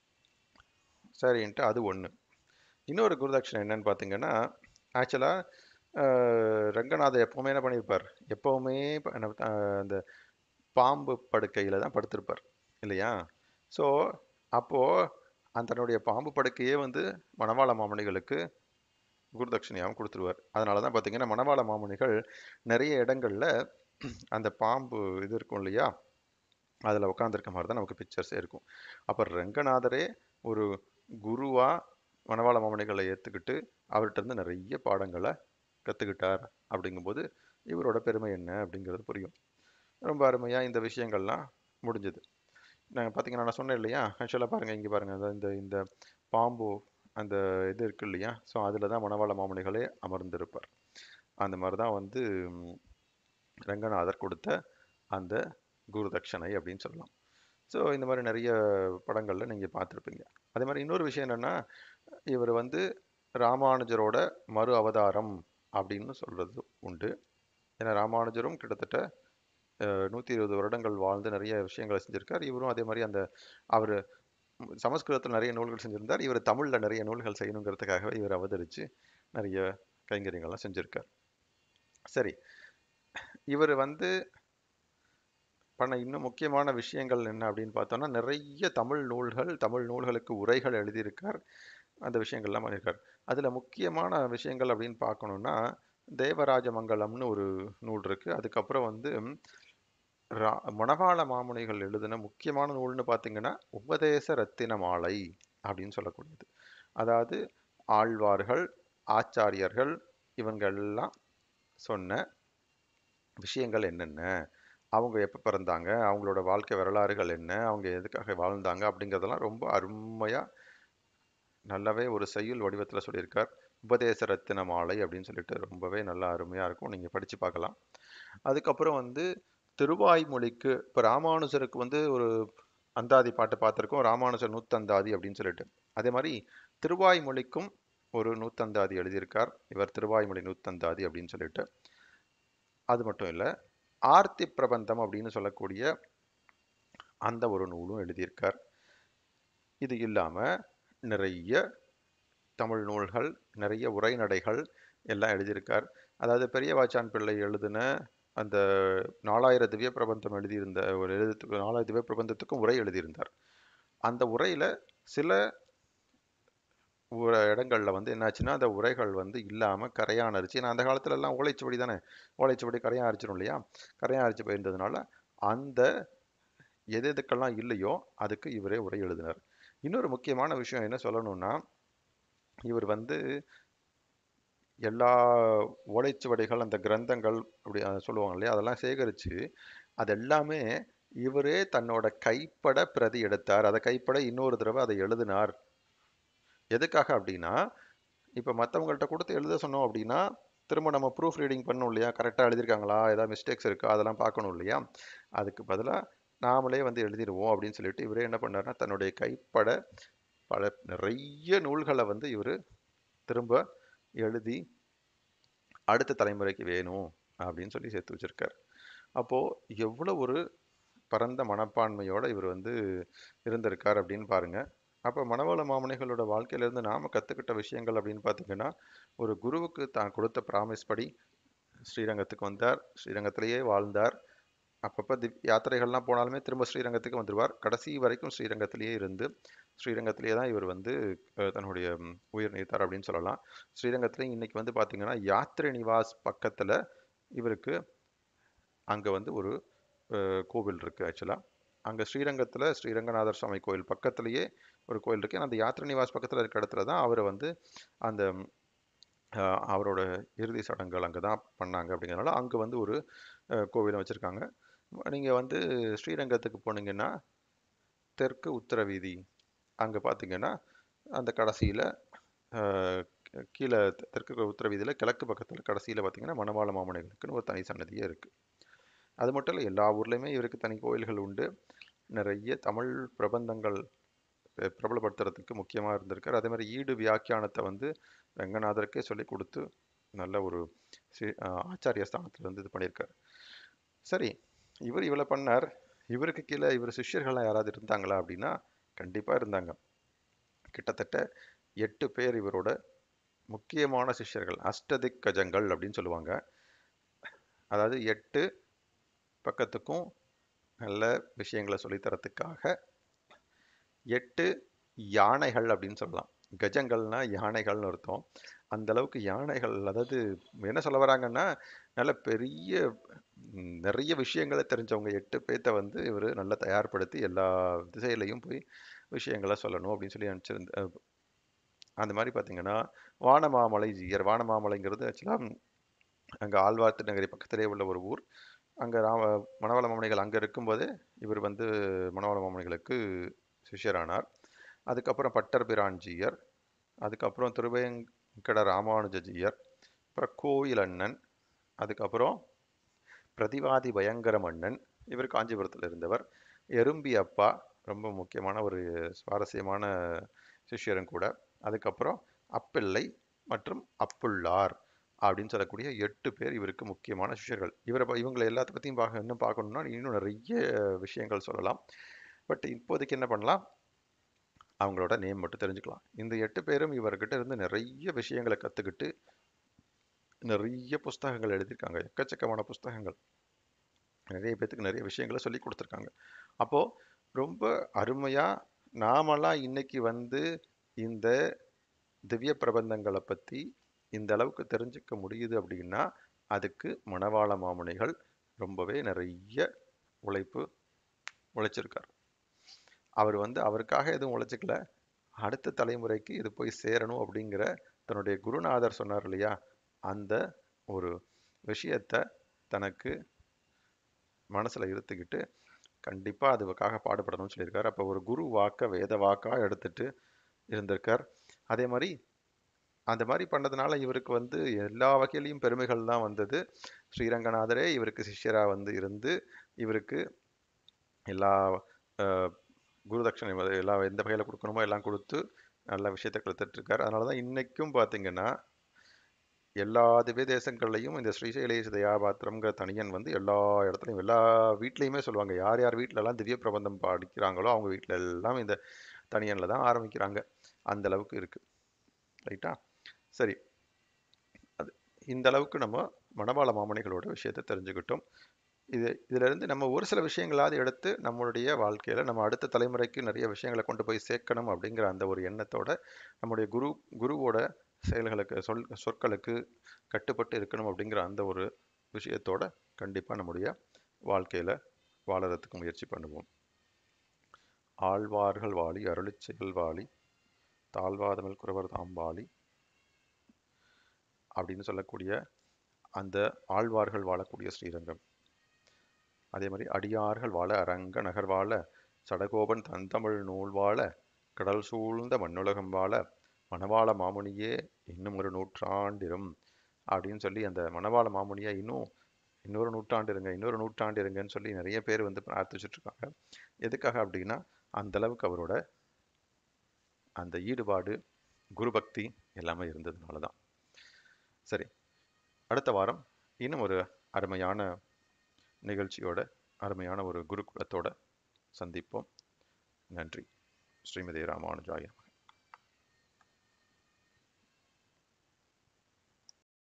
சரின்ட்டு அது ஒன்று. இன்னொரு குருதட்சணை என்னன்னு பார்த்தீங்கன்னா, ஆக்சுவலாக ரங்கநாதர் எப்பவுமே என்ன பண்ணியிருப்பார், எப்பவுமே ப- என்ன, அஹ், அந்த பாம்பு படுக்கையில் தான் படுத்திருப்பார் இல்லையா? ஸோ அப்போது அந்த தன்னுடைய பாம்பு படுக்கையே வந்து மணவாள மாமணிகளுக்கு குருதட்சணையாகவும் கொடுத்துருவார். அதனால தான் பார்த்தீங்கன்னா மணவாள மாமுனிகள் நிறைய இடங்கள்ல அந்த பாம்பு இது இருக்கும் இல்லையா, அதில் உட்காந்துருக்க மாதிரி தான் நமக்கு பிக்சர்ஸே இருக்கும். அப்போ ரங்கநாதரே ஒரு குருவா மணவாள மாமுனிகளை ஏற்றுக்கிட்டு அவர்கிட்ட இருந்து நிறைய பாடங்களை கற்றுக்கிட்டார். அப்படிங்கும்போது இவரோட பெருமை என்ன அப்படிங்கிறது புரியும். ரொம்ப அருமையாக இந்த விஷயங்கள்லாம் முடிஞ்சது. நான் பார்த்தீங்கன்னா நான் சொன்னேன் இல்லையா, ஆக்சுவலாக பாருங்கள், இங்கே பாருங்கள், அந்த இந்த இந்த பாம்பு அந்த இது இருக்கு இல்லையா, ஸோ அதில் தான் மணவாள மாமுனிகளே அமர்ந்திருப்பார். அந்த மாதிரி தான் வந்து ம், ரங்கநாதர் கொடுத்த அந்த குருதட்சணை அப்படின்னு சொல்லலாம். ஸோ இந்த மாதிரி நிறைய படங்களில் நீங்கள் பார்த்துருப்பீங்க. அதே மாதிரி இன்னொரு விஷயம் என்னென்னா, இவர் வந்து ராமானுஜரோட மறு அவதாரம் அப்படின்னு சொல்கிறது உண்டு. ஏன்னா ராமானுஜரும் கிட்டத்தட்ட நூற்றி இருபது வருடங்கள் வாழ்ந்து நிறைய விஷயங்களை செஞ்சுருக்கார். இவரும் அதே மாதிரி அந்த அவர் சமஸ்கிருதத்தில் நிறைய நூல்கள் செஞ்சிருந்தார். இவர் தமிழில் நிறைய நூல்கள் செய்யணுங்கிறதுக்காகவே இவர் அவதரித்து நிறைய கைங்கரியங்கள்லாம் செஞ்சுருக்கார். சரி, இவர் வந்து பண்ண இன்னும் முக்கியமான விஷயங்கள் என்ன அப்படின்னு பார்த்தோம்னா, நிறைய தமிழ் நூல்கள், தமிழ் நூல்களுக்கு உரைகள் எழுதியிருக்கார். அந்த விஷயங்கள்லாம் பண்ணியிருக்கார். அதில் முக்கியமான விஷயங்கள் அப்படின்னு பார்க்கணுன்னா, தேவராஜ மங்கலம்னு ஒரு நூல் இருக்குது. அதுக்கப்புறம் வந்து ரா மணவாள மாமுனிகள் எழுதின முக்கியமான நூல்னு பார்த்தீங்கன்னா உபதேச ரத்தின மாலை அப்படின்னு சொல்லக்கூடியது. அதாவது ஆழ்வார்கள், ஆச்சாரியர்கள் இவங்கெல்லாம் சொன்ன விஷயங்கள் என்னென்ன, அவங்க எப்போ பிறந்தாங்க, அவங்களோட வாழ்க்கை வரலாறுகள் என்ன, அவங்க எதுக்காக வாழ்ந்தாங்க அப்படிங்கிறதெல்லாம் ரொம்ப அருமையாக நல்லாவே ஒரு செய்யுள் வடிவத்தில் சொல்லியிருக்கார். உபதேச ரத்தின மாலை அப்படின்னு சொல்லிட்டு ரொம்பவே நல்லா அருமையாக இருக்கும், நீங்கள் படித்து பார்க்கலாம். அதுக்கப்புறம் வந்து திருவாய்மொழிக்கு இப்போ ராமானுஜருக்கு வந்து ஒரு அந்தாதி பாட்டு பார்த்துருக்கோம், ராமானுஜர் நூத்தந்தாதி அப்படின்னு சொல்லிட்டு. அதே மாதிரி திருவாய்மொழிக்கும் ஒரு நூத்தந்தாதி எழுதியிருக்கார் இவர், திருவாய்மொழி நூத்தந்தாதி அப்படின்னு சொல்லிட்டு. அது மட்டும் இல்லை, ஆர்த்தி பிரபந்தம் அப்படின்னு சொல்லக்கூடிய அந்த ஒரு நூலும் எழுதியிருக்கார். இது இல்லாமல் நிறைய தமிழ் நூல்கள், நிறைய உரைநடைகள் எல்லாம் எழுதியிருக்கார். அதாவது பெரியவாச்சான் பிள்ளை எழுதின அந்த நாலாயிர திவ்ய பிரபந்தம் எழுதியிருந்த ஒரு எழுத்து, நாலாயிரம் திவ்ய பிரபந்தத்துக்கும் உரை எழுதியிருந்தார். அந்த உரையில் சில ஒரு இடங்களில் வந்து என்னாச்சுன்னா, அந்த உரைகள் வந்து இல்லாமல் கரையான் அரிச்சு, ஏன்னா அந்த காலத்துல எல்லாம் ஓலைச்சுவடி தானே, ஓலைச்சுவடி கரையான் அரிச்சிடும் இல்லையா, கரையான் அரிச்சு போயிருந்ததுனால அந்த எது எதுக்கெல்லாம் இல்லையோ அதுக்கு இவரே உரை எழுதினார். இன்னொரு முக்கியமான விஷயம் என்ன சொல்லணும்னா, இவர் வந்து எல்லா ஓலைச்சுவடிகள், அந்த கிரந்தங்கள் அப்படி அஹ் சொல்லுவாங்க இல்லையா, அதெல்லாம் சேகரித்து அது எல்லாமே இவரே தன்னோட கைப்பட பிரதி எடுத்தார். அதை கைப்பட இன்னொரு தடவை அதை எழுதினார். எதுக்காக அப்படின்னா, இப்போ மற்றவங்கள்ட்ட கொடுத்து எழுத சொன்னோம் அப்படின்னா திரும்ப நம்ம ப்ரூஃப் ரீடிங் பண்ணணும் இல்லையா, கரெக்டாக எழுதியிருக்காங்களா, ஏதாவது மிஸ்டேக்ஸ் இருக்கா, அதெல்லாம் பார்க்கணும் இல்லையா. அதுக்கு பதிலாக நாமளே வந்து எழுதிடுவோம் அப்படின்னு சொல்லிட்டு இவரே என்ன பண்ணார்னா, தன்னுடைய கைப்பட பல நிறைய நூல்களை வந்து இவர் திரும்ப எழுதி அடுத்த தலைமுறைக்கு வேணும் அப்படின்னு சொல்லி சேர்த்து வச்சிருக்கார். அப்போது எவ்வளோ ஒரு பரந்த மனப்பான்மையோட இவர் வந்து இருந்திருக்கார் அப்படின்னு பாருங்க. அப்போ மணவாள மாமுனிகளோட வாழ்க்கையிலேருந்து நாம் கற்றுக்கிட்ட விஷயங்கள் அப்படின்னு பார்த்தீங்கன்னா, ஒரு குருவுக்கு தான் கொடுத்த ப்ராமிஸ் படி ஸ்ரீரங்கத்துக்கு வந்தார், ஸ்ரீரங்கத்திலேயே வாழ்ந்தார். அப்பப்போ திவ் யாத்திரைகள்லாம் போனாலுமே திரும்ப ஸ்ரீரங்கத்துக்கு வந்துடுவார். கடைசி வரைக்கும் ஸ்ரீரங்கத்திலேயே இருந்து ஸ்ரீரங்கத்திலேயே தான் இவர் வந்து அஹ், தன்னுடைய ம், உயிர் நீத்தார் அப்படின்னு சொல்லலாம். ஸ்ரீரங்கத்துலேயும் இன்னைக்கு வந்து பார்த்தீங்கன்னா யாத்ரி நிவாஸ் பக்கத்தில் இவருக்கு அங்கே வந்து ஒரு அஹ், கோவில் இருக்குது ஆக்சுவலாக. அங்கே ஸ்ரீரங்கத்தில் ஸ்ரீரங்கநாதர் சுவாமி கோயில் பக்கத்துலேயே ஒரு கோயில் இருக்குது. அந்த யாத்ரி நிவாஸ் பக்கத்தில் இருக்க இடத்துல தான் அவரை வந்து அந்த அஹ், அவரோட இறுதி சடங்குகள் அங்கே தான் பண்ணாங்க. அப்படிங்கிறனால அங்கே வந்து ஒரு அஹ், கோவிலை வச்சுருக்காங்க. நீங்கள் வந்து ஸ்ரீரங்கத்துக்கு போனீங்கன்னா தெற்கு உத்தர வீதி அங்கே பார்த்தீங்கன்னா அந்த கடைசியில் கீழே தெற்கு உத்தர வீதியில் கிழக்கு பக்கத்தில் கடைசியில் பார்த்தீங்கன்னா மணவாள மாமுனிகளுக்குன்னு ஒரு தனி சன்னதியே இருக்குது. அது மட்டும் இல்லை, எல்லா ஊர்லேயுமே இவருக்கு தனி கோயில்கள் உண்டு. நிறைய தமிழ் பிரபந்தங்கள் அஹ், பிரபலப்படுத்துறதுக்கு முக்கியமாக இருந்திருக்கார். அதே மாதிரி ஈடு வியாக்கியானத்தை வந்து ரங்கநாதருக்கே சொல்லி கொடுத்து நல்ல ஒரு சி- அஹ், ஆச்சாரிய ஸ்தானத்தில் வந்து இது பண்ணியிருக்கார். சரி, இவர் இவ்வளோ பண்ணார். இவருக்கு கீழே இவர் சிஷ்யர்கள்லாம் யாராவது இருந்தாங்களா அப்படின்னா கண்டிப்பாக இருந்தாங்க. கிட்டத்தட்ட எட்டு பேர் இவரோட முக்கியமான சிஷ்யர்கள், அஷ்டதிக் கஜங்கள் அப்படின்னு சொல்லுவாங்க. அதாவது எட்டு பக்கத்துக்கும் நல்ல விஷயங்களை சொல்லித்தரத்துக்காக எட்டு யானைகள் அப்படின்னு சொல்லலாம். கஜங்கள்னா யானைகள்னு அர்த்தம். அந்த அளவுக்கு யானைகள், அதாவது என்ன சொல்ல வராங்கன்னா நல்ல பெரிய ம், நிறைய விஷயங்களை தெரிஞ்சவங்க எட்டு பேர்த்த வந்து இவர் நல்லா தயார்படுத்தி எல்லா திசையிலையும் போய் விஷயங்களை சொல்லணும் அப்படின்னு சொல்லி அனுப்பிச்சிருந்த. அந்த மாதிரி பார்த்தீங்கன்னா வானமாமலை ஜீயர், வானமாமலைங்கிறது ஆக்சுவலாக அங்கே ஆழ்வார்த்து நகரி பக்கத்திலே உள்ள ஒரு ஊர். அங்கே ராம மணவாள மாமுனிகள் அங்கே இருக்கும்போதே இவர் வந்து மணவாள மாமுனிகளுக்கு சிஷ்யரானார். அதுக்கப்புறம் பட்டர் பிரான்ஜியர், அதுக்கப்புறம் திருவேங்கட ராமானுஜஜியர், அப்புறம் கோயில் அண்ணன், அதுக்கப்புறம் பிரதிவாதி பயங்கர மன்னன், இவர் காஞ்சிபுரத்தில் இருந்தவர். எறும்பி அப்பா, ரொம்ப முக்கியமான ஒரு சுவாரஸ்யமான சிஷ்யரும் கூட. அதுக்கப்புறம் அப்பிள்ளை மற்றும் அப்புள்ளார் அப்படின்னு சொல்லக்கூடிய எட்டு பேர் இவருக்கு முக்கியமான சிஷ்யர்கள். இவரை ப- இவங்களை எல்லாத்த பற்றியும் பார்க்க இன்னும் பார்க்கணும்னா இன்னும் நிறைய விஷயங்கள் சொல்லலாம். பட் இப்போதைக்கு என்ன பண்ணலாம், அவங்களோட நேம் மட்டும் தெரிஞ்சுக்கலாம். இந்த எட்டு பேரும் இவர்கிட்ட இருந்து நிறைய விஷயங்களை கற்றுக்கிட்டு நிறைய புஸ்தகங்கள் எழுதியிருக்காங்க, எக்கச்சக்கமான புஸ்தகங்கள். நிறைய பேத்துக்கு நிறைய விஷயங்களை சொல்லி கொடுத்துருக்காங்க. அப்போ ரொம்ப அருமையா நாமெல்லாம் இன்னைக்கு வந்து இந்த திவ்ய பிரபந்தங்களை பத்தி இந்த அளவுக்கு தெரிஞ்சுக்க முடியுது அப்படின்னா அதுக்கு மணவாள மாமுனிகள் ரொம்பவே நிறைய உழைப்பு உழைச்சிருக்கார். அவர் வந்து அவருக்காக எதுவும் உழைச்சிக்கல, அடுத்த தலைமுறைக்கு இது போய் சேரணும் அப்படிங்கிற தன்னுடைய குருநாதர் சொன்னார் இல்லையா, அந்த ஒரு விஷயத்த தனக்கு மனசுல இருத்துக்கிட்டு கண்டிப்பா அதுக்காக பாடுபடணும்னு சொல்லியிருக்காரு. அப்போ ஒரு குரு வாக்க வேத வாக்கா எடுத்துட்டு இருந்திருக்கார். அதே மாதிரி அந்த மாதிரி பண்ணதுனால இவருக்கு வந்து எல்லா வகையிலையும் பெருமைகள் தான் வந்தது. ஸ்ரீரங்கநாதரே இவருக்கு சிஷ்யரா வந்து இருந்து இவருக்கு எல்லா அஹ், குரு தட்சணை வந்து எல்லா எந்த வகையில கொடுக்கணுமோ எல்லாம் கொடுத்து நல்ல விஷயத்தை கொடுத்துட்டு இருக்காரு. அதனாலதான் இன்னைக்கும் பாத்தீங்கன்னா எல்லா திவ்ய தேசங்கள்லையும் இந்த ஸ்ரீசைலேஷ தயாபாத்திரம்ங்கிற தனியன் வந்து எல்லா இடத்துலையும் எல்லா வீட்லையுமே சொல்லுவாங்க. யார் யார் வீட்ல எல்லாம் திவ்ய பிரபந்தம் படிக்கிறாங்களோ அவங்க வீட்ல எல்லாம் இந்த தனியன்ல தான் ஆரம்பிக்கிறாங்க. அந்த அளவுக்கு இருக்கு. ரைட்டா? சரி, அது இந்த அளவுக்கு நம்ம மணவாள மாமணிகளோட விஷயத்தை தெரிஞ்சுக்கிட்டோம். இது இதுல இருந்து நம்ம ஒரு சில விஷயங்களாவது எடுத்து நம்மளுடைய வாழ்க்கையில நம்ம அடுத்த தலைமுறைக்கு நிறைய விஷயங்களை கொண்டு போய் சேர்க்கணும் அப்படிங்கிற அந்த ஒரு எண்ணத்தோட நம்முடைய குரு குருவோட செயல்களுக்கு சொல் சொற்களுக்கு கட்டுப்பட்டு இருக்கணும் அப்படிங்கிற அந்த ஒரு விஷயத்தோட கண்டிப்பா நம்முடைய வாழ்க்கையில வாழறதுக்கு முயற்சி பண்ணுவோம். ஆழ்வார்கள் வாழி அருளிச் செயல் வாழி தாழ்வாதமில் குறவர் தாம் வாழி அப்படின்னு சொல்லக்கூடிய அந்த ஆழ்வார்கள் வாழக்கூடிய ஸ்ரீரங்கம். அதே மாதிரி அடியார்கள் வாழ அரங்க நகர் வாழ சடகோபன் தந்தமிழ் நூல் வாழ கடல் சூழ்ந்த மண்ணுலகம் வாழ மணவாள மாமுனியே இன்னும் ஒரு நூற்றாண்டிரும் அப்படின்னு சொல்லி அந்த மணவாள மாமுனியா இன்னும் இன்னொரு நூற்றாண்டு இருங்க இன்னொரு நூற்றாண்டு இருங்கன்னு சொல்லி நிறைய பேர் வந்து பிரார்த்திச்சுட்டு இருக்காங்க. எதுக்காக அப்படின்னா அந்த அளவுக்கு அவரோட அந்த ஈடுபாடு, குரு பக்தி எல்லாமே இருந்ததுனால தான். சரி, அடுத்த வாரம் இன்னும் ஒரு அருமையான நிகழ்ச்சியோட அருமையான ஒரு குருகுலத்தோட சந்திப்போம். நன்றி. ஸ்ரீமதி ராமானுஜாய.